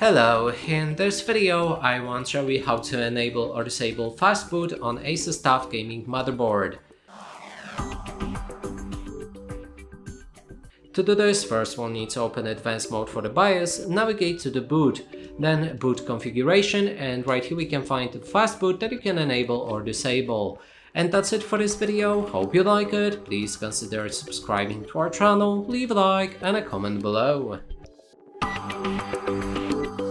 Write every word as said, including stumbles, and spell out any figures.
Hello, in this video I want to show you how to enable or disable fast boot on ASUS TUF gaming motherboard. To do this, first we'll need to open advanced mode for the BIOS, navigate to the boot, then boot configuration, and right here we can find the fast boot that you can enable or disable. And that's it for this video. Hope you like it. Please consider subscribing to our channel, leave a like and a comment below.